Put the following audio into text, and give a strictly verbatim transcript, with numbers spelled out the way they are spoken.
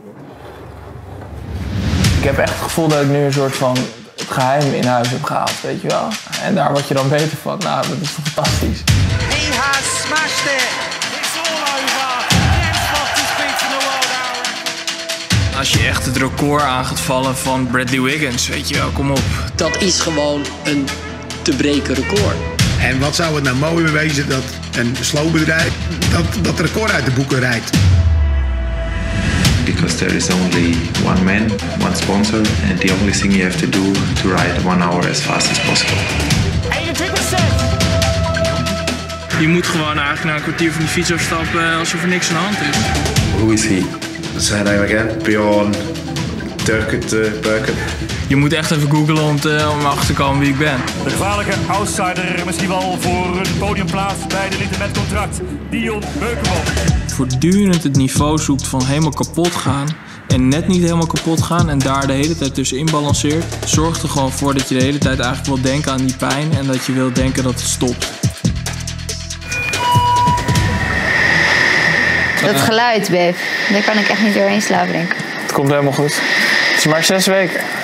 Ik heb echt het gevoel dat ik nu een soort van het geheim in huis heb gehaald, weet je wel. En daar word je dan beter van. Nou, dat is fantastisch. He has smashed it. It's all over. James Fox is beating the world hour. Als je echt het record aan gaat vallen van Bradley Wiggins, weet je wel, kom op. Dat is gewoon een te breken record. En wat zou het nou mooi wezen dat een slowbedrijf dat, dat record uit de boeken rijdt. Because there is only one man, one sponsor, and the only thing you have to do to ride one hour as fast as possible. Je moet gewoon eigenlijk na een kwartier van die fiets afstappen alsof er niks aan de hand is. Who is he? Say name again. Bjorn Turkut uh, Burken. Je moet echt even googlen om, te, om achter te komen wie ik ben. De gevaarlijke outsider, misschien wel voor een podiumplaats bij de Elite met contract, Dion Beukenboom. Voortdurend het niveau zoekt van helemaal kapot gaan en net niet helemaal kapot gaan en daar de hele tijd tussenin balanceert, zorgt er gewoon voor dat je de hele tijd eigenlijk wil denken aan die pijn en dat je wil denken dat het stopt. Dat geluid, babe, daar kan ik echt niet doorheen slapen, denk ik. Het komt helemaal goed. Het is maar zes weken.